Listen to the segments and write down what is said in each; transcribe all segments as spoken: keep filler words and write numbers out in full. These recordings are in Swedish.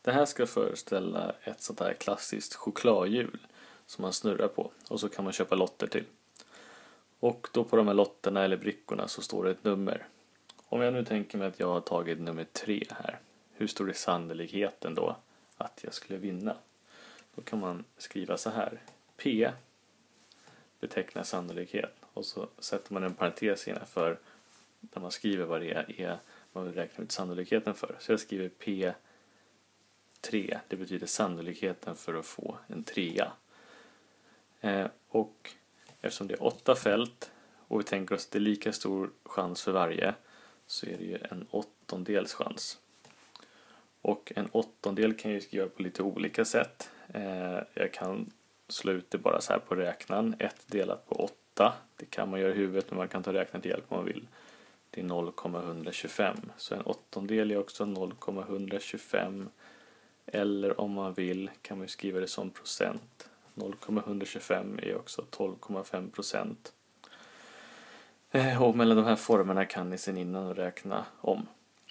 Det här ska föreställa ett sånt här klassiskt chokladhjul som man snurrar på, och så kan man köpa lotter till. Och då på de här lotterna eller brickorna så står det ett nummer. Om jag nu tänker mig att jag har tagit nummer tre här, hur stor är sannolikheten då att jag skulle vinna? Då kan man skriva så här: P betecknar sannolikhet, och så sätter man en parentes innanför där man skriver vad det är man vill räkna ut sannolikheten för. Så jag skriver P tre, det betyder sannolikheten för att få en trea. Eh, och eftersom det är åtta fält och vi tänker oss att det är lika stor chans för varje, så är det ju en åttondels chans. Och en åttondel kan jag skriva på lite olika sätt. Eh, jag kan slå ut det bara så här på räknaren. ett delat på åtta. Det kan man göra i huvudet, men man kan ta räknaren till hjälp om man vill. Det är noll komma ett två fem. Så en åttondel är också noll komma ett två fem. Eller om man vill kan man skriva det som procent. noll komma ett två fem är också tolv komma fem procent. Eh, och mellan de här formerna kan ni sen innan räkna om.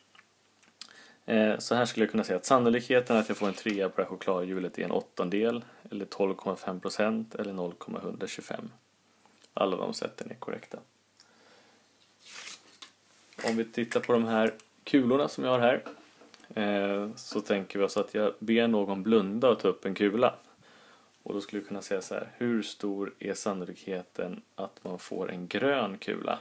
Så här skulle jag kunna säga att sannolikheten att jag får en trea på det här chokladhjulet är en åttondel, eller tolv komma fem procent, eller noll komma ett två fem. Alla de sätten är korrekta. Om vi tittar på de här kulorna som jag har här, så tänker vi oss att jag ber någon blunda och ta upp en kula. Och då skulle vi kunna säga så här: hur stor är sannolikheten att man får en grön kula?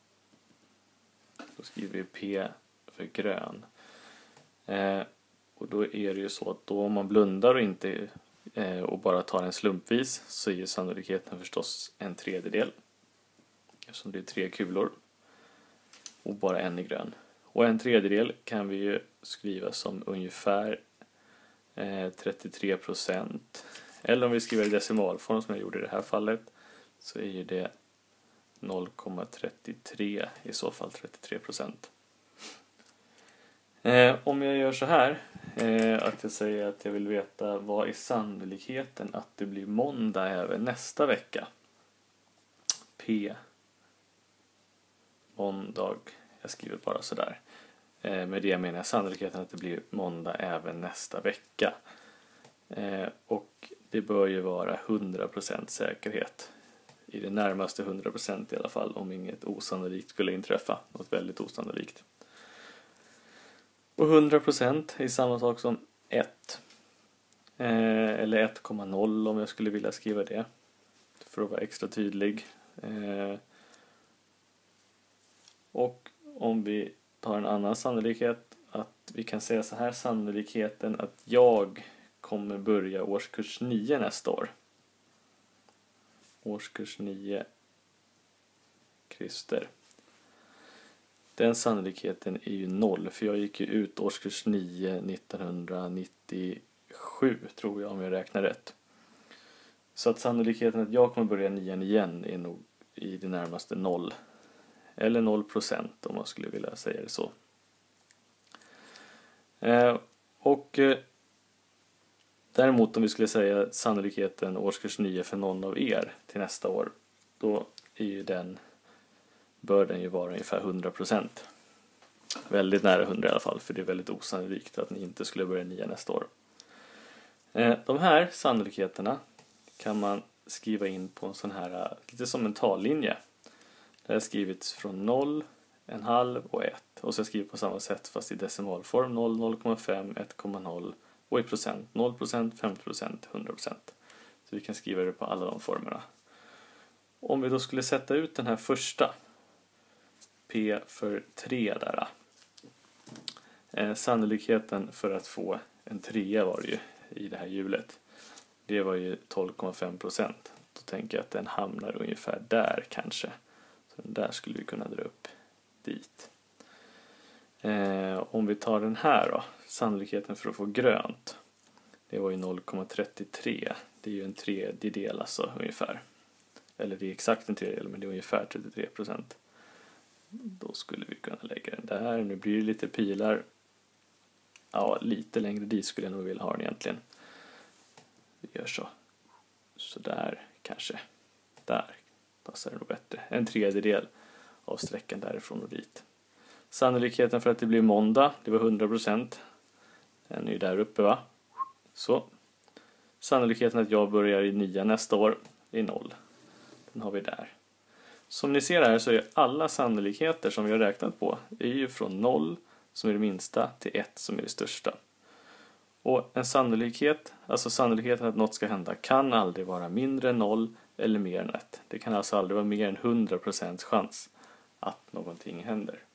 Då skriver vi P för grön. Eh, och då är det ju så att då om man blundar och inte eh, och bara tar en slumpvis, så är ju sannolikheten förstås en tredjedel, eftersom det är tre kulor och bara en är grön. Och en tredjedel kan vi ju skriva som ungefär eh, trettiotre procent, eller om vi skriver i decimalform som jag gjorde i det här fallet, så är ju det noll komma trettiotre, i så fall trettiotre procent. Eh, om jag gör så här, eh, att jag säger att jag vill veta vad är sannolikheten att det blir måndag även nästa vecka. P måndag, jag skriver bara så där. Eh, med det menar jag sannolikheten att det blir måndag även nästa vecka. Eh, och det bör ju vara hundra procent säkerhet. I det närmaste hundra procent i alla fall, om inget osannolikt skulle inträffa. Något väldigt osannolikt. Och hundra procent är samma sak som ett. Eh, eller ett komma noll om jag skulle vilja skriva det. För att vara extra tydlig. Eh, och om vi tar en annan sannolikhet. Att vi kan säga så här: sannolikheten att jag kommer börja årskurs nio nästa år. Årskurs nio. Christer. Den sannolikheten är ju noll, för jag gick ju ut årskurs nio nittonhundranittiosju, tror jag, om jag räknar rätt. Så att sannolikheten att jag kommer börja nian igen är nog i det närmaste noll. Eller noll procent om man skulle vilja säga det så. Eh, och eh, däremot om vi skulle säga sannolikheten årskurs nio för någon av er till nästa år, då är ju den bör den ju vara ungefär hundra procent. Väldigt nära hundra i alla fall, för det är väldigt osannolikt att ni inte skulle börja nia nästa år. Eh, de här sannolikheterna kan man skriva in på en sån här, lite som en tallinje. Det har skrivits från noll, en halv och ett. Och så har jag skrivit på samma sätt fast i decimalform: noll, noll komma fem, ett komma noll och i procent: noll procent, femtio procent, hundra procent. Så vi kan skriva det på alla de formerna. Om vi då skulle sätta ut den här första, P för tre där. Eh, sannolikheten för att få en trea var det ju i det här hjulet. Det var ju tolv komma fem procent. Då tänker jag att den hamnar ungefär där kanske. Så den där skulle vi kunna dra upp dit. Eh, om vi tar den här då. Sannolikheten för att få grönt. Det var ju noll komma trettiotre. Det är ju en tredjedel alltså ungefär. Eller det är exakt en tredjedel, men det är ungefär trettiotre procent. Då skulle vi kunna lägga den där. Nu blir det lite pilar. Ja, lite längre dit skulle jag nog vilja ha den egentligen. Vi gör så. Så där kanske. Där passar det nog bättre. En tredjedel av sträckan därifrån och dit. Sannolikheten för att det blir måndag, det var hundra procent. Den är ju där uppe, va? Så. Sannolikheten att jag börjar i nia nästa år är noll. Den har vi där. Som ni ser här så är alla sannolikheter som vi har räknat på är ju från noll som är det minsta till ett som är det största. Och en sannolikhet, alltså sannolikheten att något ska hända, kan aldrig vara mindre än noll eller mer än ett. Det kan alltså aldrig vara mer än hundra procent chans att någonting händer.